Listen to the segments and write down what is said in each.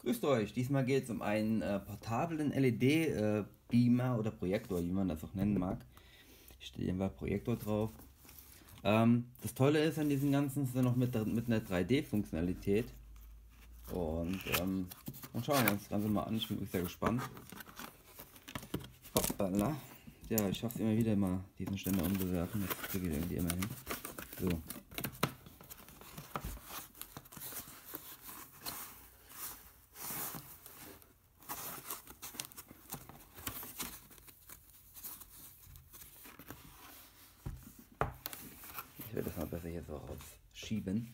Grüßt euch, diesmal geht es um einen portablen LED-Beamer oder Projektor, wie man das auch nennen mag. Steht einfach Projektor drauf. Das Tolle ist an diesen ganzen, ist er noch mit einer 3D-Funktionalität. Und schauen wir uns das Ganze mal an, ich bin wirklich sehr gespannt. Hoppala. Ja, ich schaffe es immer wieder mal, diesen Ständer umzuwerfen, das kriege ich irgendwie immer hin. So. Ich werde das mal besser jetzt auch rausschieben.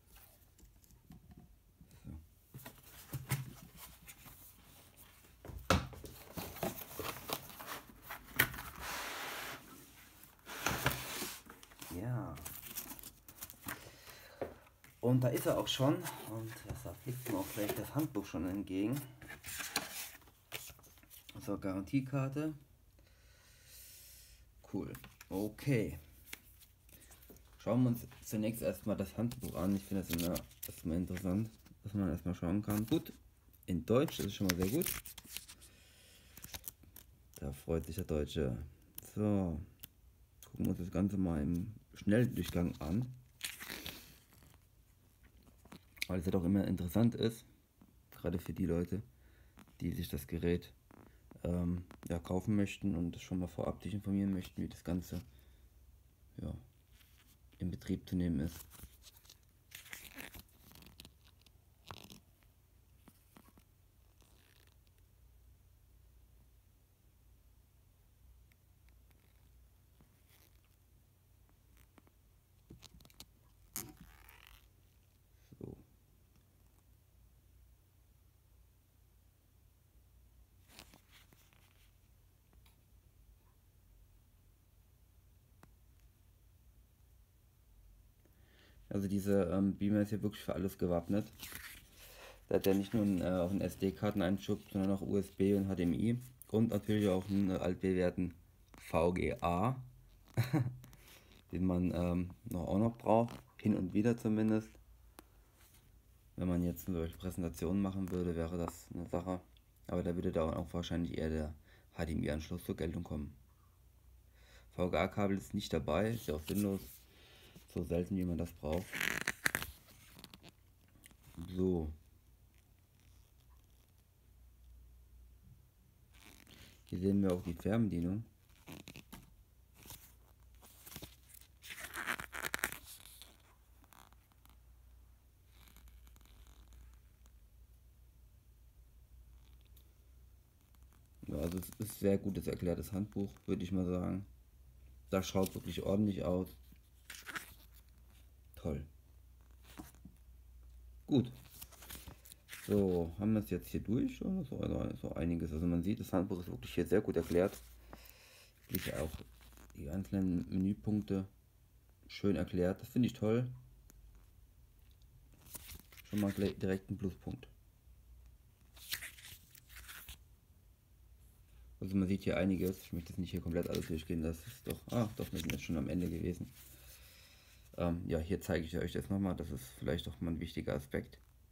So. Ja. Und da ist er auch schon. Und da fliegt ihm auch gleich das Handbuch schon entgegen. So, Garantiekarte. Cool. Okay. Schauen wir uns zunächst erstmal das Handbuch an. Ich finde das immer interessant, dass man erstmal schauen kann. Gut, in Deutsch, das ist schon mal sehr gut. Da freut sich der Deutsche. So, gucken wir uns das Ganze mal im Schnelldurchgang an. Weil es ja doch immer interessant ist, gerade für die Leute, die sich das Gerät ja, kaufen möchten und schon mal vorab dich informieren möchten, wie das Ganze ja, in Betrieb zu nehmen ist. So. Also diese Beamer ist ja wirklich für alles gewappnet. Da hat ja nicht nur auch einen SD-Karteneinschub, sondern auch USB und HDMI und natürlich auch einen altbewährten VGA, den man auch noch braucht, hin und wieder zumindest. Wenn man jetzt solche Präsentationen machen würde, wäre das eine Sache, aber da würde da auch wahrscheinlich eher der HDMI-Anschluss zur Geltung kommen. VGA-Kabel ist nicht dabei, ist ja auch sinnlos, so selten wie man das braucht. So. Hier sehen wir auch die Fernbedienung. Ja, also es ist sehr gutes erklärtes Handbuch, würde ich mal sagen. Das schaut wirklich ordentlich aus. Toll. Gut. So, haben wir es jetzt hier durch? Oder so einiges. Also man sieht, das Handbuch ist wirklich hier sehr gut erklärt. Wirklich auch die einzelnen Menüpunkte schön erklärt. Das finde ich toll. Schon mal direkt ein Pluspunkt. Also man sieht hier einiges. Ich möchte jetzt nicht hier komplett alles durchgehen. Das ist doch, doch, wir sind jetzt schon am Ende gewesen. Ja, hier zeige ich euch das nochmal. Das ist vielleicht doch mal ein wichtiger Aspekt.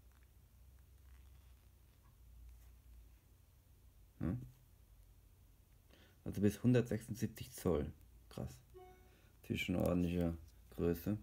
Ja. Also bis 176 Zoll. Krass. Natürlich schon eine ordentliche Größe.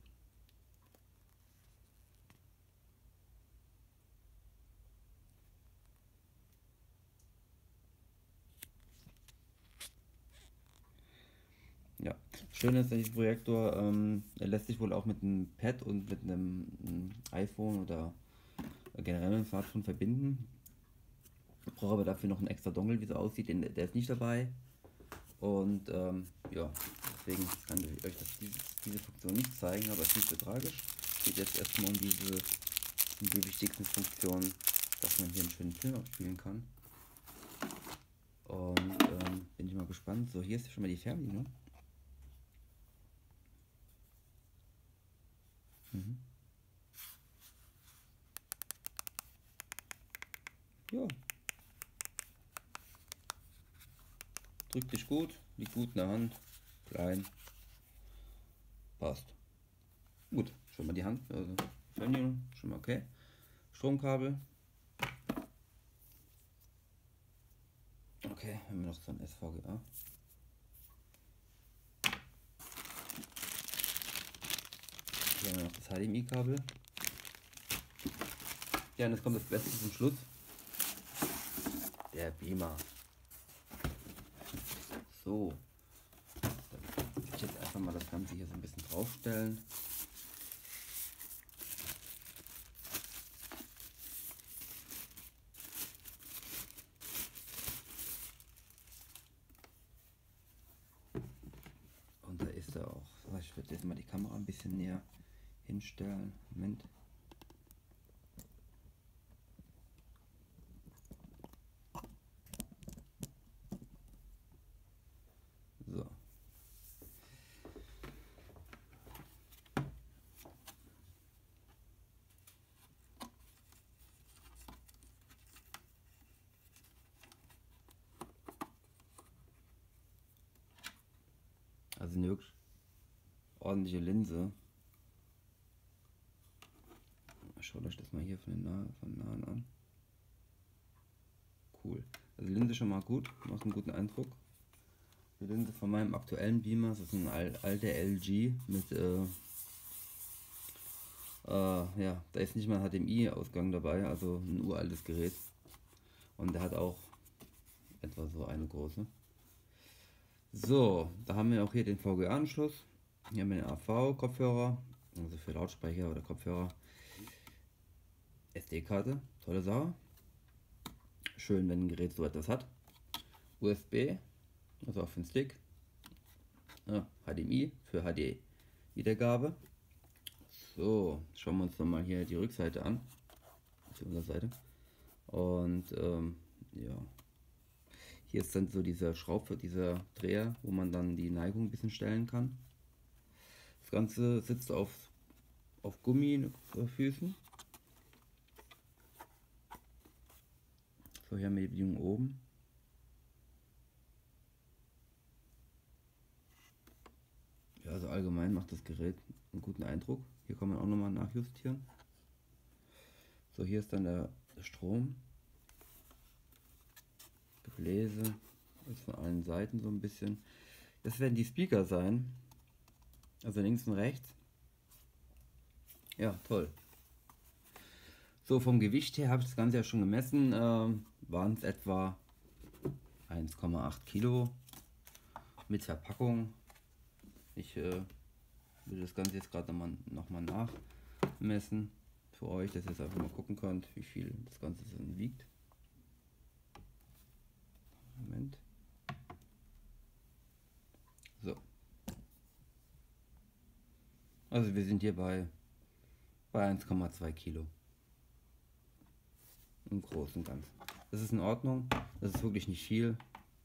Ja, schön ist, dieser Projektor, er lässt sich wohl auch mit einem Pad und mit einem iPhone oder generell einem Smartphone verbinden. Ich brauche aber dafür noch einen extra Dongle, wie es aussieht, der ist nicht dabei. Und ja, deswegen kann ich euch diese Funktion nicht zeigen, aber es ist nicht so tragisch. Es geht jetzt erstmal um die wichtigsten Funktionen, dass man hier einen schönen Film abspielen kann. Und bin ich mal gespannt. So, hier ist schon mal die Fernbedienung. Ja. Drückt sich gut, liegt gut in der Hand, klein, passt. Gut, schon mal die Hand, also Fernbedienung, schon mal okay. Stromkabel, Okay, haben wir noch so ein SVGA. Hier haben wir noch das HDMI-Kabel. Ja, und jetzt kommt das Beste zum Schluss. Der Beamer. So. Dann will ich jetzt einfach mal das Ganze hier so ein bisschen draufstellen. Und da ist er auch. So, ich würde jetzt mal die Kamera ein bisschen näher hinstellen. Moment. So. Also eine wirklich ordentliche Linse. Schaut euch das mal hier von nahen an. Cool. Also die Linse schon mal gut, macht einen guten Eindruck. Die Linse von meinem aktuellen Beamer, das ist ein alter LG mit ja, da ist nicht mal ein HDMI-Ausgang dabei, also ein uraltes Gerät. Und der hat auch etwa so eine große. So, da haben wir auch hier den VGA-Anschluss. Hier haben wir den AV-Kopfhörer, also für Lautsprecher oder Kopfhörer. SD-Karte, tolle Sache. Schön, wenn ein Gerät so etwas hat. USB, also auch für den Stick. Ja, HDMI für HD-Wiedergabe. So, schauen wir uns nochmal hier die Rückseite an. Die Unterseite. Und ja. Hier ist dann so dieser dieser Dreher, wo man dann die Neigung ein bisschen stellen kann. Das Ganze sitzt auf Gummifüßen. So, hier haben wir die Bedienung oben. Ja, also allgemein macht das Gerät einen guten Eindruck. Hier kann man auch nochmal nachjustieren. So, hier ist dann der Strom. Gebläse ist von allen Seiten so ein bisschen. Das werden die Speaker sein. Also links und rechts. Ja, toll. So, vom Gewicht her habe ich das Ganze ja schon gemessen. Waren es etwa 1,8 Kilo mit Verpackung. Ich will das Ganze jetzt gerade noch mal nachmessen für euch, dass ihr jetzt einfach mal gucken könnt, wie viel das Ganze so wiegt. Moment. So. Also wir sind hier bei 1,2 Kilo. Im Großen und Ganzen. Das ist in Ordnung. Das ist wirklich nicht viel.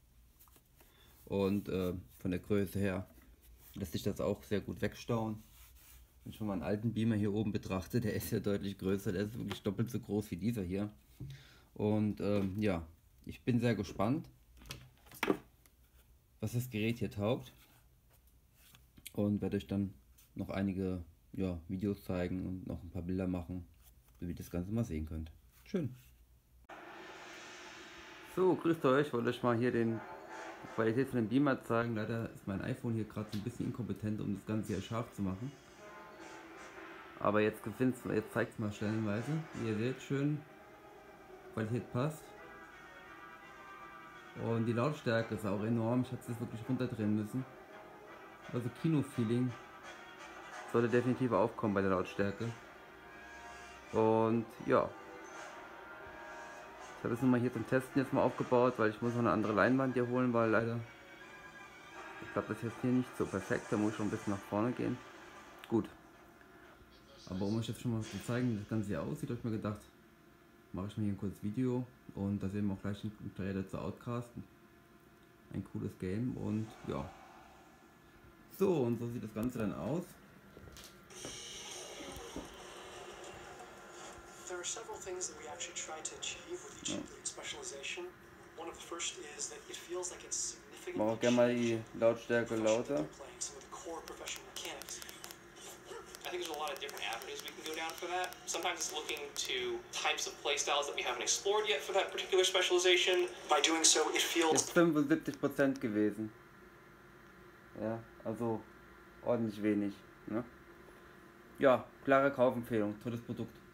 Und von der Größe her lässt sich das auch sehr gut wegstauen. Wenn ich schon mal einen alten Beamer hier oben betrachte, der ist ja deutlich größer. Der ist wirklich doppelt so groß wie dieser hier. Und ja, ich bin sehr gespannt, was das Gerät hier taugt. Und werde euch dann noch einige Videos zeigen und noch ein paar Bilder machen, damit ihr das Ganze mal sehen könnt. Schön. So, grüßt euch. Ich wollte euch mal hier die Qualität von dem Beamer zeigen. Leider ist mein iPhone hier gerade so ein bisschen inkompetent, um das Ganze hier scharf zu machen. Aber jetzt zeigt es mal stellenweise. Wie ihr seht, schön. Qualität passt. Und die Lautstärke ist auch enorm. Ich hatte es wirklich runterdrehen müssen. Also Kino-Feeling sollte definitiv aufkommen bei der Lautstärke. Und ja. Ich habe es nun mal hier zum Testen jetzt mal aufgebaut, weil ich muss noch eine andere Leinwand hier holen, weil leider, ich glaube, das ist jetzt hier nicht so perfekt, da muss ich schon ein bisschen nach vorne gehen. Gut. Aber um euch jetzt schon mal zu zeigen, wie das Ganze hier aussieht, habe ich mir gedacht, mache ich mal hier ein kurzes Video und da sehen wir auch gleich einen Trailer zu Outcast. Ein cooles Game und ja. So, und so sieht das Ganze dann aus. There are several things that we actually try to achieve with each include specialization. One of the first is that it feels like it's significantly Mach auch gerne mal die Lautstärke lauter. playing some of the core professional mechanics. I think there's a lot of different avenues we can go down for that. Sometimes it's looking to types of playstyles that we haven't explored yet for that particular specialization. By doing so, it feels... Ist 75% gewesen. Ja, also ordentlich wenig. Ne? Ja, klare Kaufempfehlung, tolles Produkt.